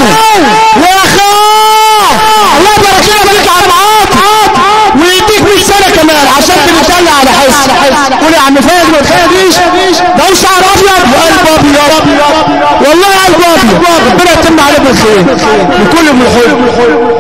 يا اخاه الله يبارك لنا فيك يا عم عاطف ويديك 100 سنه كمان عشان بنتدلع على حس. قول يا عم فادي ما تخافيش ده شعر ابيض وقلب ابيض والله قلب ابيض ربنا يتم عليه بالخير وكل من الحب.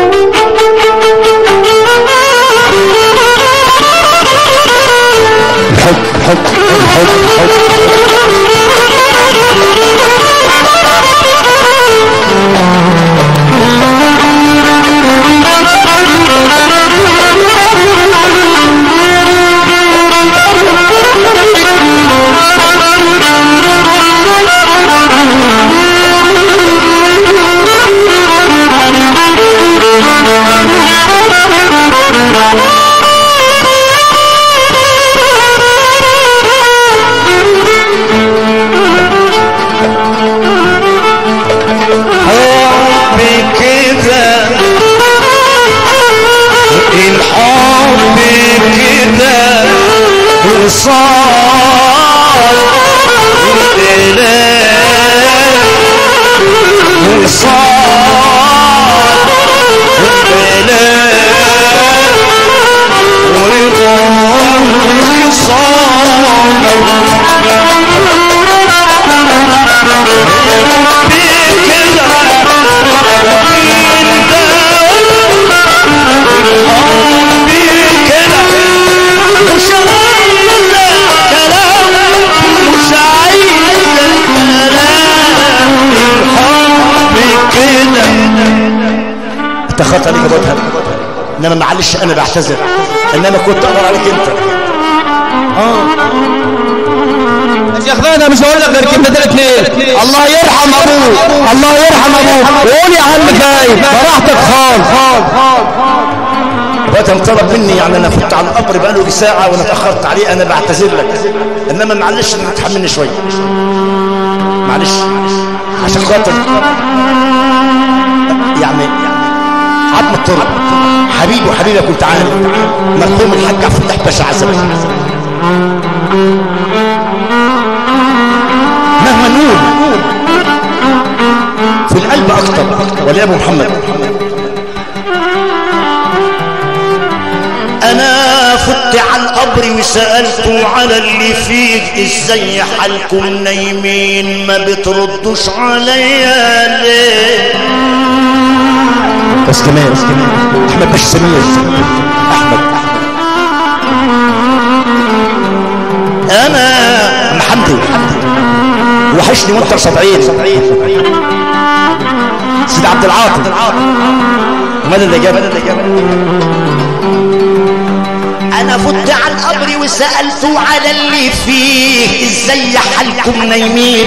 اتخذت عليك ابوتها انما معلش انا بعتذر انما كنت اقدر عليك انت. يا اخوان انا مش هقول لك غير كلمتين اتنين. الله يرحم ابوك الله يرحم ابوك وقول يا عم جاي براحتك خالص. ابوتها طلب مني يعني انا فت على القبر بقاله ساعه وانا اتاخرت عليه انا بعتذر لك انما معلش انت تحملني شويه معلش عشان خاطر يعني عظم الطرق حبيبي وحبيبك كنت عارف مرحوم الحاج عبد الفتاح باشا عزبي مهما نقول في القلب اكتر ولا ابو محمد. انا فت على القبر وسألته على اللي فيه ازاي حالكم نايمين ما بتردوش عليا ليه. بس كمان احمد باشا سمير احمد انا محمدي وحشني وانت صدعين سيد عبد العاطي ماذا الاجابه. انا فت على القبر وسألته على اللي فيه ازاي حالكم نايمين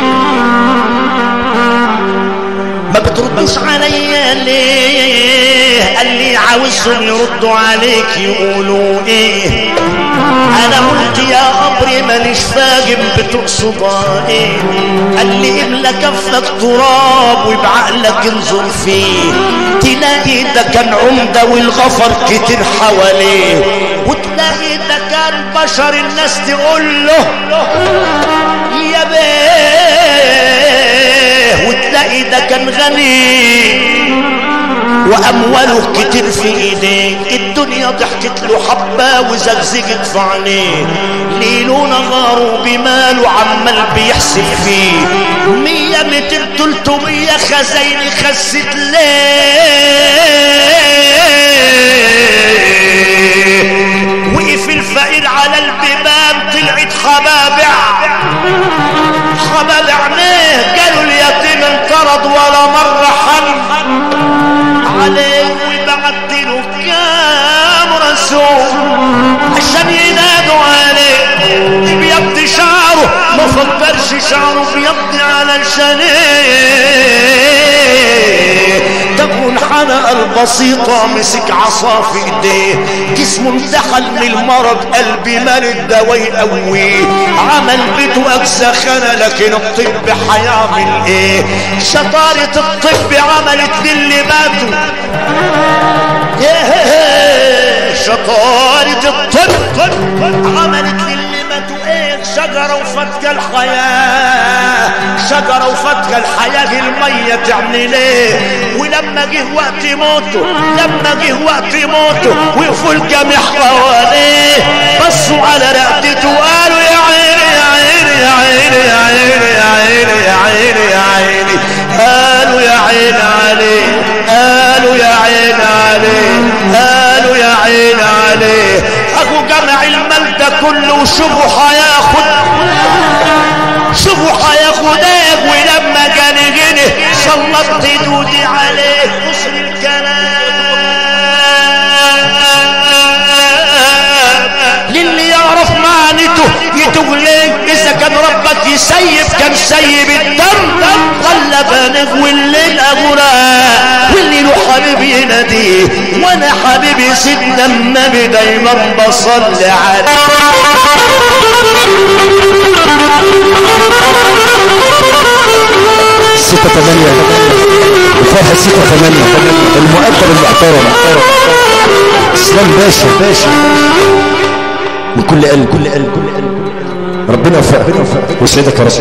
ما بتردوش عليا ليه. قال لي عاوزهم يردوا عليك يقولوا ايه. انا قلت يا قبري مانيش فاهم بتقصد ايه. قال لي املى كفك تراب وبعقلك انظر فيه تلاقي ده كان عمده والغفر كتير حواليه وتلاقي ده كان بشر الناس تقول له يا بيه وتلاقي ده كان غني وامواله كتير في ايديه. الدنيا ضحكت له حبه وزغزغت في عينيه ليله نهاره بماله عمال بيحسب فيه 100 200 300 خزاين خست ليه. وقف الفقير على البيبان طلعت خبابع عينيه قالوا اليتيم انطرد ولا مره حن عليه وبعت له كام رسول عشان ينادوا عليه بيض شعره ما فكرش شعره بيض على الشنيه. تكون حلقة البسيطة مسك عصا في ايديه جسمه امتحن من المرض قلبي مال الدواء يقويه عمل بيته اجزى خانة لكن الطب هيعمل ايه. شطارة الطب عملت للي ماتوا شطارة الطب عملت للي ماتوا ايه. شد شجرة وفتك الحياة، شجرة وفتك الحياة المية تعمل ايه؟ ولما جه وقت موته، لما جه وقت موته وقفوا الجميع حواليه بصوا على رقبته وقالوا يا عيني يا عيني يا عيني يا عيني يا عيني يا عيني يا عيني، قالوا يا عين عليه، قالوا يا عين عليه، قالوا يا عين عليه. اخو جمع المال ده كله وشوفوا هياخد، شوفوا هياخد ايه. ولما كان جنه سلطت دودي عليه قصر الكلام للي يعرف معنته يتوب ليه. اذا كان ربك يسيب كان سيب الدم خلى بانغ والليل اغراء واللي له حبيبي يناديه. وانا حبيبي سيدنا النبي دايما بصلي عليه. 6-8 الفرحة 6-8 المؤثر المحترم اسلام باشا من كل قلب كل قلب كل قلب. ربنا يوفقك ويسعدك يا رب.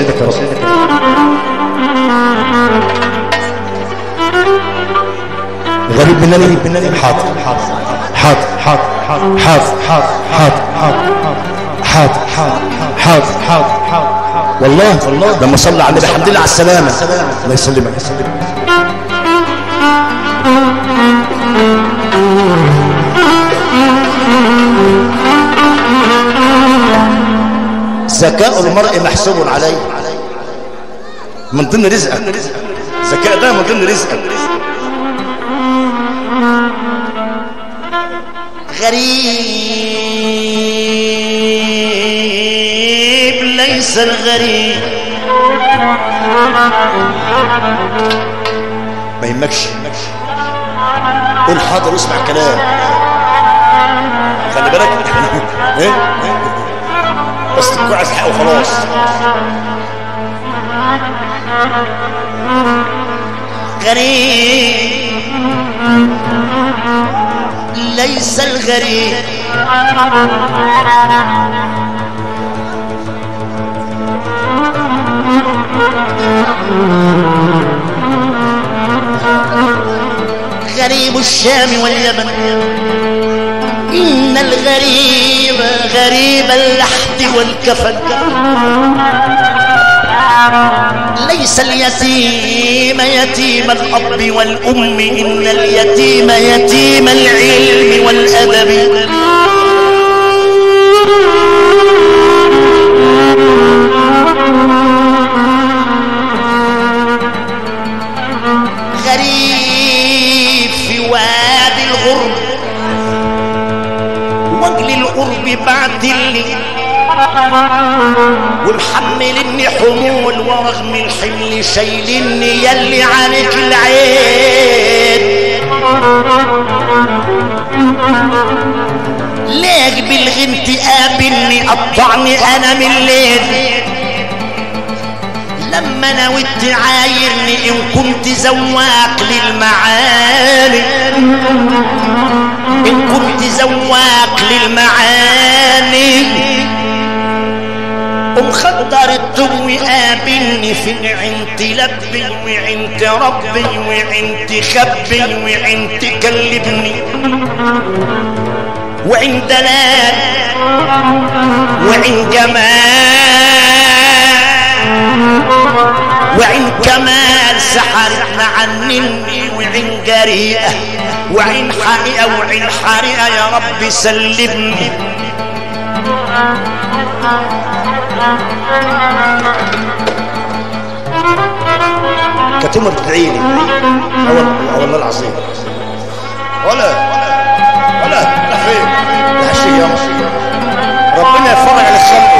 غريب منني حاضر حاضر حاضر حاضر حاضر حاضر حاضر حاضر والله لما صلى على النبي الحمد لله على السلامة. الله يسلمك. ذكاء المرء محسوب عليه من ضمن رزقك. ذكاء ده من ضمن رزقك. غريب ليس الغريب ما يهمكش، قول حاضر واسمع كلام. خلي بالك بس تكون عايز حق وخلاص. غريب ليس الغريب غريب الشام واليمن. إن الغريب غريب اللحد والكفن. ليس اليتيم يتيم الأب والأم، إن اليتيم يتيم العلم والأدب. غريب في وادي الغرب وجل القرب بعد الليل، ومحملني حمول ورغم الحمل شايلني يلي عليك العين. ليك بالغنت قابلني قطعني انا من الليل. لما نويت تعايرني ان كنت زواق للمعاني، ان كنت زواق للمعاني ومخدر الدم قابلني في عند لبي وعند ربي وعند خبي وعند كلبني وعند دلال وعند جمال وعند كمال سحرتنا عنني وعند جريئة وعند حقيقة وعند حريقة. يا رب سلمني. كتمر تدعيني والله العظيم ولا فين يا شيء ربنا يفرج على الخلق.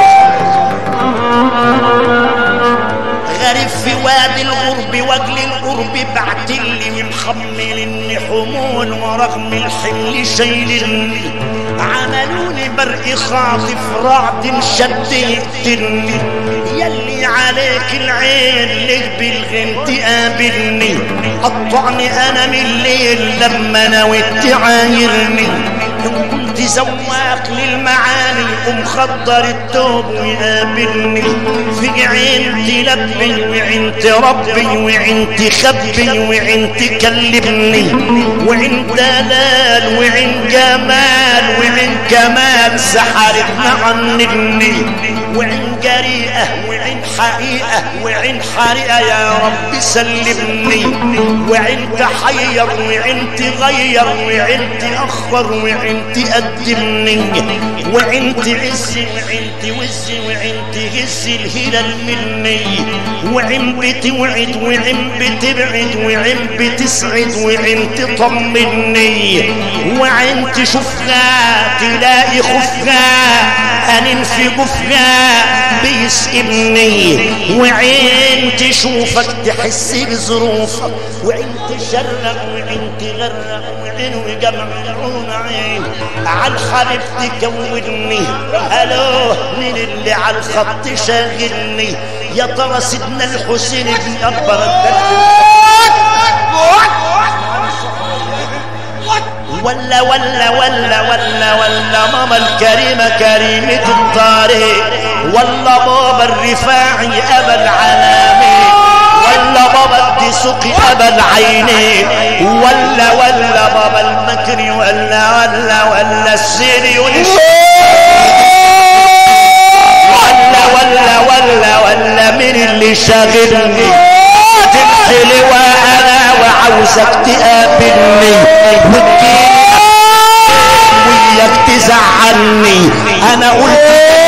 غريب في وادي الغرب وجل القرب بعتلي ومخملني حمول ورغم الحمل شايلني. عملوني برق خاطف رعد شد يقتلني. يلي عليك العين ليه بالغنت قابلني. قطعني انا من الليل لما نويت تعايرني. ان كنت تزواق للمعاني ومخضر التوب ويقابلني في عين تلبي وعين تربي وعين تخبي وعين تكلمني وعين دلال وعين جمال وعين كمال سحرتنا عنني وعين جريئة وعين حقيقة وعين حريقة يا رب سلمني وعين تحير وعين تغير وعين تأخر وعين تقدمني وعين تعز وعين توز وعين تهز الهلال مني وعين بتوعد وعين بتبعد وعين بتسعد وعين تطمني وعين تشوفها تلاقي خفها أنين في جفها بيسئبني وعين تشوفك تحس بظروفك وعين تشرق وعين تغرق وعين وجمعون عين عالحبيب تكوني الو مين اللي عالخط شاغلني يا ترى سيدنا الحسين بن اكبر ولا ولا ولا ولا ولا ماما الكريمة كريمة الطريق ولا بابا الرفاعي أبا العلامين ولا بابا الدسوقي أبا العينين ولا ولا بابا المكري ولا السيري ولا مين اللي شاغلني تمثلي وانا وعاوزك تقابلني وتجيني وياك تزعلني انا قلت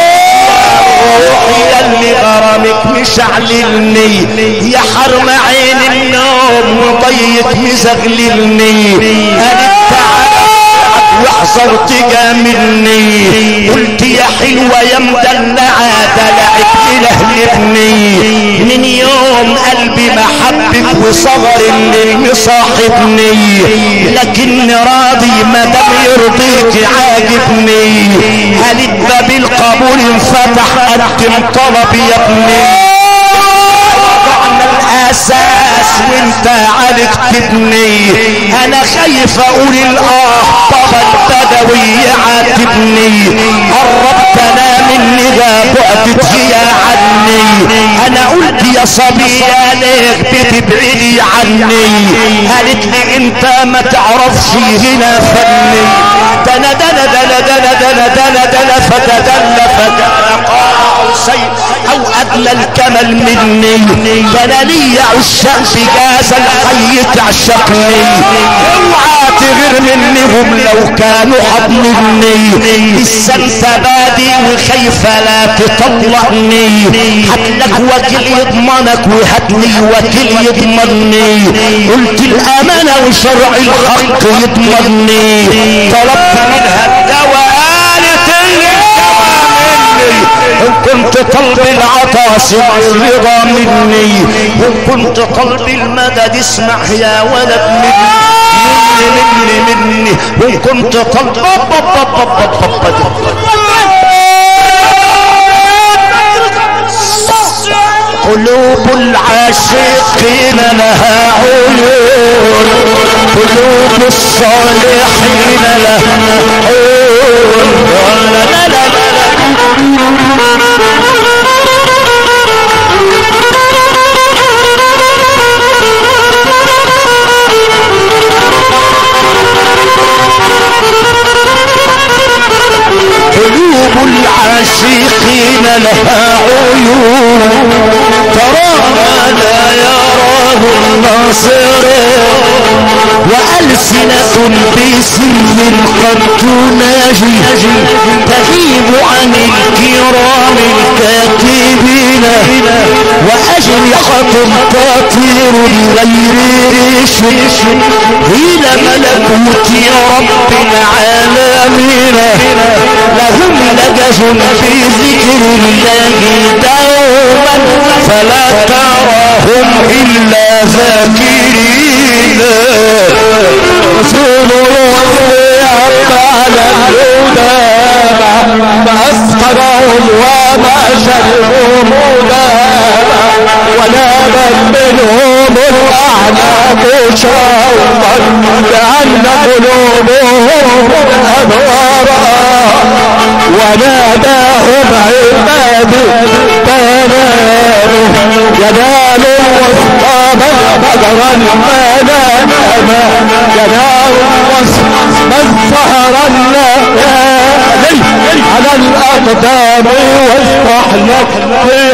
روحي اللي غرامك مشعللني يا حرم عين النوم وضيق مزغللني انا واحذر تجاملني قلت يا حلوة يا مدلعة دلعت لهلبني من يوم قلبي محبك وصغر اللي مصاحبني لكن راضي ما دام يرضيك عاجبني قالت باب القبول انفتح قدم طلب يا ابني الاساس وانت عليك تبني انا خايف اقول طب البدوي عاتبني قربت انا مني بعدت يا عني انا قلت يا صبيه ليك بتبعدي عني قالت لي انت ما تعرفش هنا فني دنا دنا دنا دنا دنا دنا دنا فتدلى قوسين او ادنى الكمل مني دنا لي عشاق بجاز الحي تعشقني اوعى تغير منهم لو كانوا حضنني لسه انت بادي وخايفه لا تطلقني هاتلك وكيل يضمنك وهاتلي وكيل يضمني قلت الامانه وشرع الحق يضمني طلبت منها الدواء إن كنت طلب العطاء اسمع الرضا مني وإن كنت طلب المدد اسمع يا ولد مني وإن كنت طلب قلوب العاشقين لها عيون قلوب الصالحين لها عيون لا لا لا قلوب العاشقين لها عيون ترى ما لا يراه الناصرون وألسنة باسم قد تناجي تغيب عن الكرام الكاتبين وأجنحة تطير غير ريش إلى ملكوت رب العالمين لهم لجج في ذكر الله دوما فلا تراهم إلا ذاكرين رسول الله على الهدى ما أسقرهم وما شرهم ولا من منهم الأعناق شوقا لأن قلوبهم أنوارا وناداهم عبادي تناموا ينال الوسطى بدرا ما نام ينال الوسطى من سهر الليالي على الأقدام واصبح لك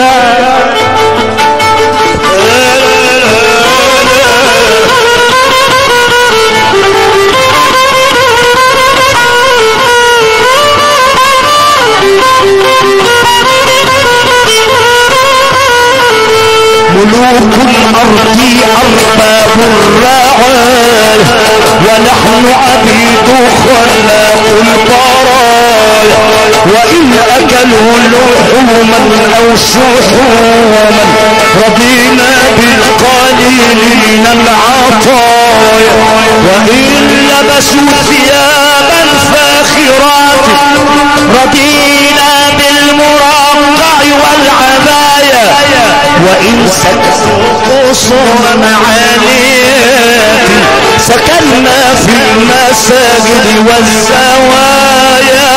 ملوك الأرض أرباب الرعايا ونحن عبيد خلاق البرايا وإن أكلوا لحوما أو شحوما رضينا بالقليل من العطايا وإن لبسوا ثيابا فاخرات رضينا بالمرقع والعبايا وإن سكنوا قصور معاليات سكننا في المساجد والزوايا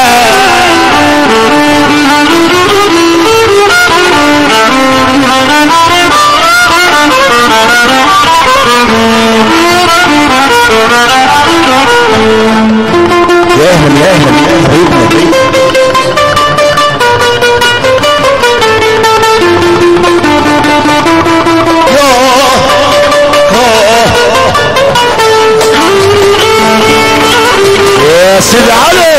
يا أهلا حبيبنا يا سيدي علي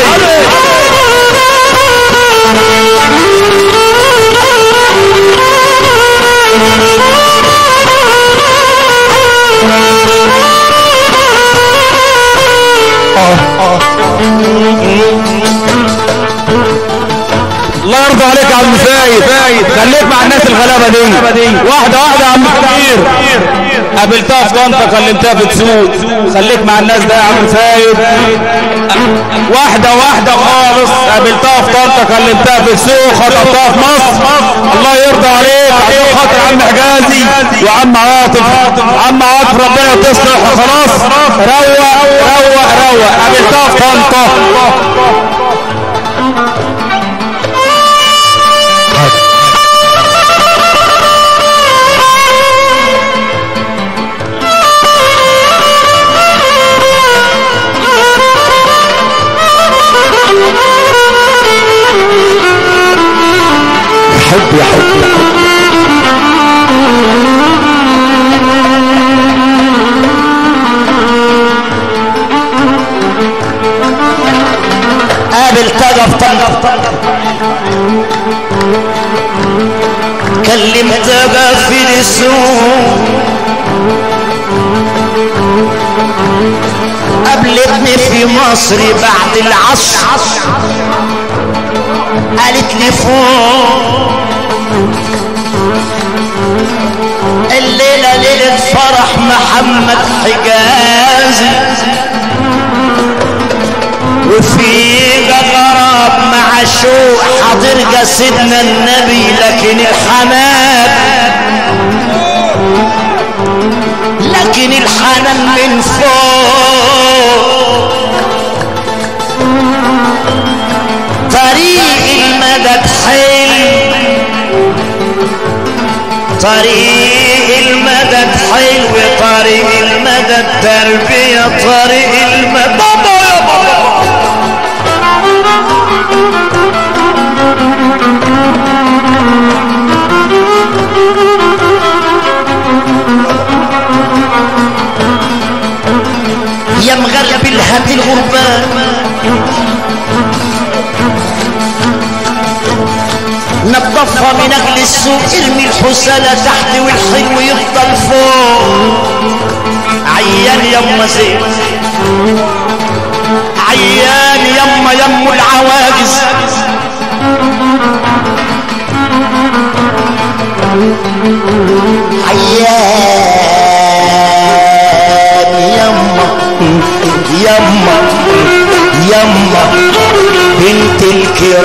الله يرضى عليك يا عم فايد خليك مع الناس الغلابه دي واحده واحده يا عم كبير قابلتها في طنطا كلمتها في تسوق خليك مع الناس ده يا عم فايد واحده واحده خالص قابلتها في طنطا كلمتها في تسوق خطبتها في مصر الله يرضى عليك عشان خاطر عم حجازي وعم عاطف ربنا تصلح خلاص روق قابلتها في طنطا يا حب قابل تقف كلمتها في السوق قابلتني في مصر بعد العصر قالت لي فوق الليلة ليلة فرح محمد حجازي وفي غراب مع شوق حاضر سيدنا النبي لكن الحنان من فوق طريق المدد حلو طريق المدد حلو طريق المدد تربية طريق المدد بابا يا بابا يا مغرب الهب الغربان نظفها من اجل السوق ارمي الحسالة تحت والحلو يفضل فوق عيان يما زين عيان يما العواجز يما بنت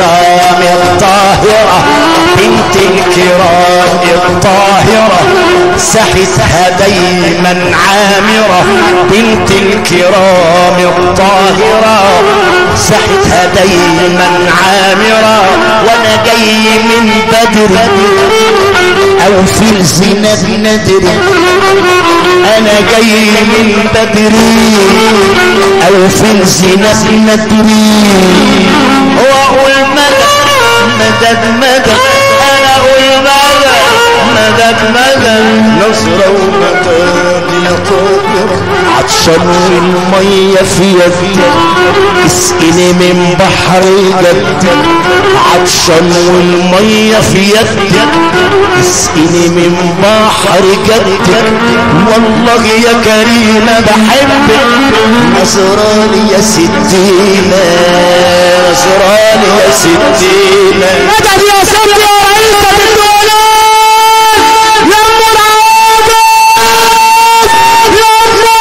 الكرام الطاهرة بنت الكرام الطاهرة ساحتها دايما عامرة بنت الكرام الطاهرة، ساحتها دايما عامرة وانا جاي من بدر او في الزناد ندري، انا جاي من بدري او في الزناد ندري، واقول مدد مدد مدد، انا اقول مدد مدد مدد، نصرة ومدد يا طاهرة، عطشان والمية في يدي اسقني من بحر جد، عطشان والمية في يدي اسقني من بحر جد، والله يا كريمة بحبك، نصراني يا ستينا، نصراني يا ستينا، مدد يا ستي يا رئيسة الدولة يا مراد يا الله.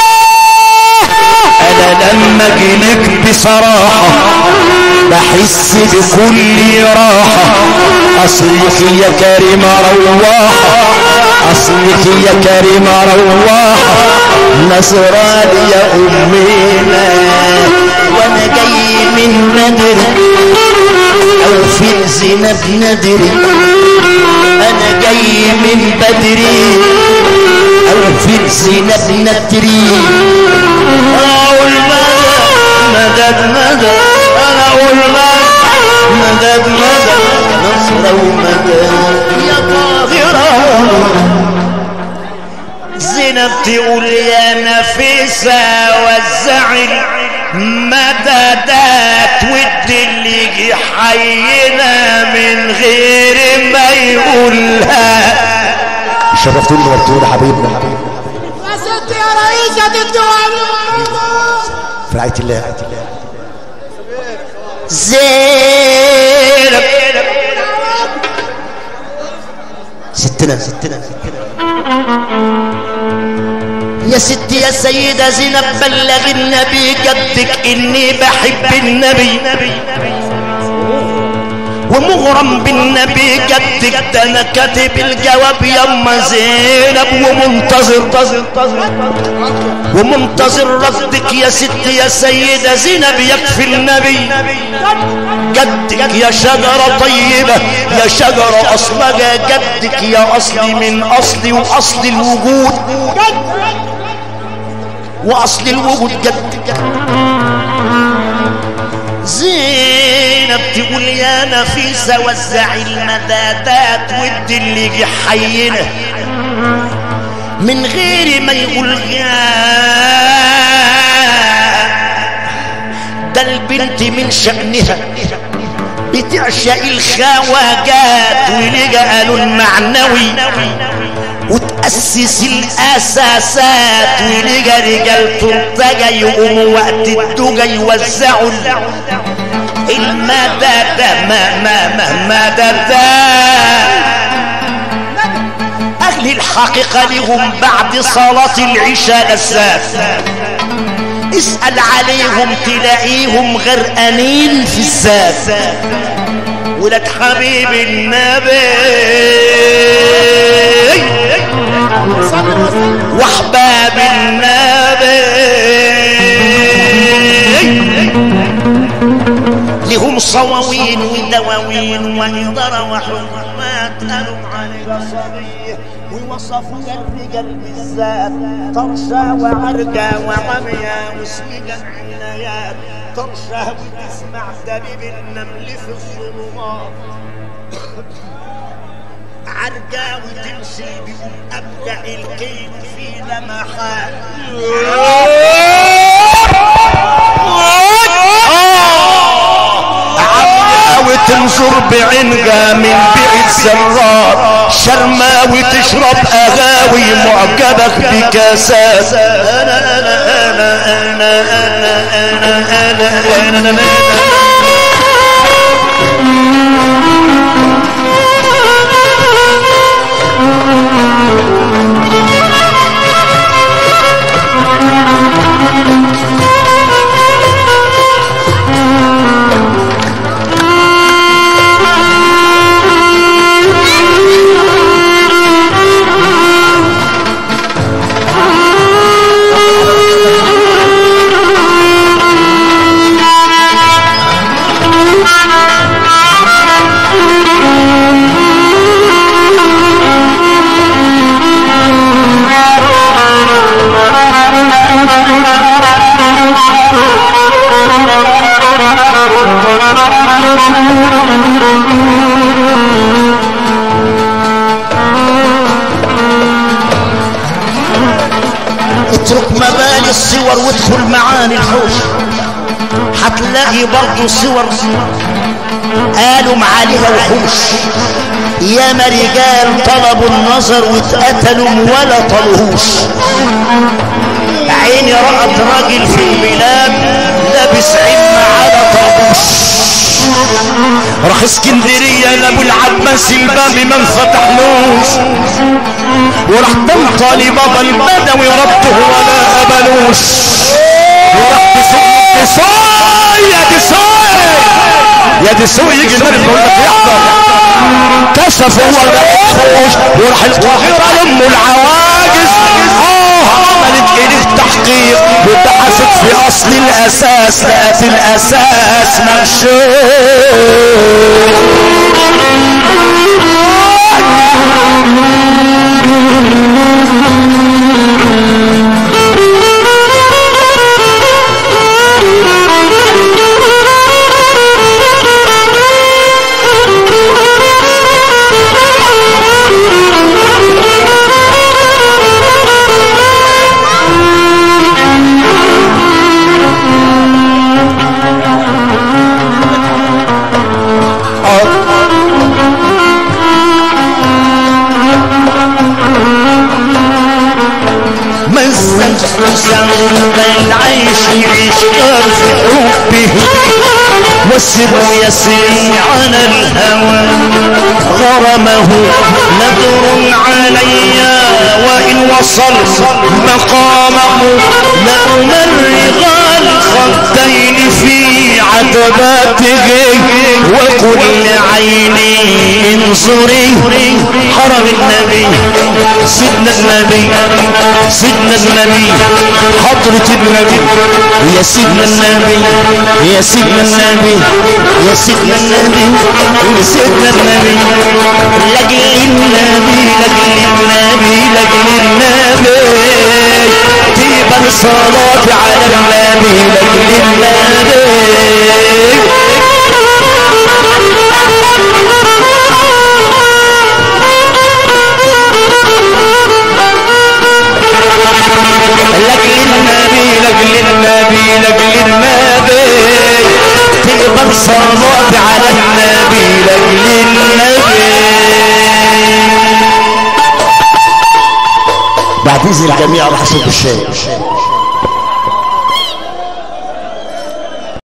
انا لما جيلك بصراحة بحس بكل راحة، اصلك يا كريمة رواحة، اصلك يا كريمة رواحة، نصراني يا امنا، وانا جاي من ندر او في الزناد ندري، انا جاي من بدري او في الزناد ندري، اقول مدد مدد، انا اقول مدد مدد، نصرة ومدد يا طاهرة. زينب تقول يا نفيسة وزعي مددات ود اللي يجي حينا من غير ما يقولها. شرفتوني ونورتوني حبيبنا يا ستي يا رئيسة الدول في رعاية الله. زينب ستنا يا ستي يا سيدة زينب بلغ النبي جدك اني بحب النبي ومغرم بالنبي جدك، ده انا كاتب الجواب يما زينب ومنتظر رفضك يا ستي يا سيدة زينب، يكفي النبي جدك يا شجرة طيبة يا شجرة أصلها جدك يا أصلي من أصلي وأصل الوجود وأصل الوجود جدك. زينب تقول يا نفيسة وزعي المدادات ود اللي يجي حينا من غير ما يقول ده البنت من شأنها بتعشق الخواجات ولجأ المعنوي وتأسس الأساسات ولجأ رجال ترتجى يقوموا وقت الدجى يوزعوا المدد مدد. أهل الحقيقة لهم بعد صلاة العشاء لذات، اسأل عليهم تلاقيهم غرقانين في الذات، ولاد حبيب النبي واحباب النبي لهم صواوين ودواوين وإدارة وحكمات قالوا عليها صبية ووصفوا الرجال بالذات طرشة وعرجة وعمية وسمجة العنايات، طرشة وتسمع دبيب النمل في الظلمات، عرجة وتمشي بيقول أبدع الكيد في لمحات، وتنظر بعينها من بعيد سرات، شرمة وتشرب أغاوي معجبك بكاسات. أنا أنا أنا أنا أنا أنا أنا أنا اترك مباني الصور وادخل معاني الحوش، هتلاقي برضو صور قالوا معاليها وحوش. ياما رجال طلبوا النظر واتقتلوا ولا طلوهوش. عيني رأت راجل في البلاد لابس عمة على طربوش، راح اسكندرية لابو العباس الباب ما انفتحلوش، وراح طنطالي بابا البدوي ربطه ولا قبلوش، وراح يا دسوي يجي النبي يقول لك يحضر كشف هو الخوش، وراح القاهرة لأم العواجز عملت ايديه تحقيق وبحثت في اصل الاساس لقت الاساس مغشوش. العيش يعيش في حبه والسر يسري على الهوى، غرمه نذر علي وإن وصل مقامه لأمرغ الخدين في عتباته وكل عيني انظري حرم النبي سيدنا النبي سيدنا النبي حضرة النبي يا سيدنا النبي يا سيدنا النبي يا سيدنا النبي يا سيدنا النبي لجل النبي لجل النبي لجل النبي طيبا الصلاة على النبي لجل النبي. لجل النبي لجل النبي لجل النبي طيبا الصلاة على النبي لجل النبي. بعد إذن الجميع راح أشرب الشاي.